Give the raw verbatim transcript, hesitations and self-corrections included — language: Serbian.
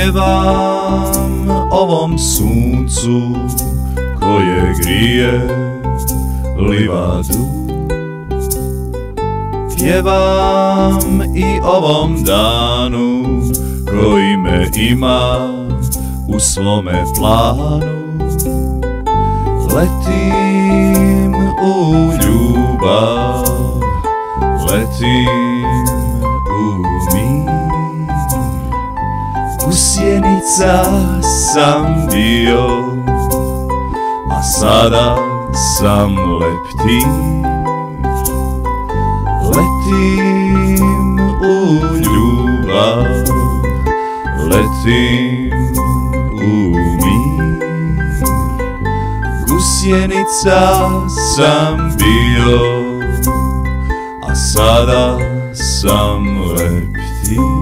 Pjevam ovom suncu koje grije livadu. Pjevam i ovom danu koji me ima u svome planu. Letim u ljubav, letim u mir. Gusjenica sam bio, a sada sam leptir. Letim u ljubav, letim u mir. Gusjenica sam bio, a sada sam leptir.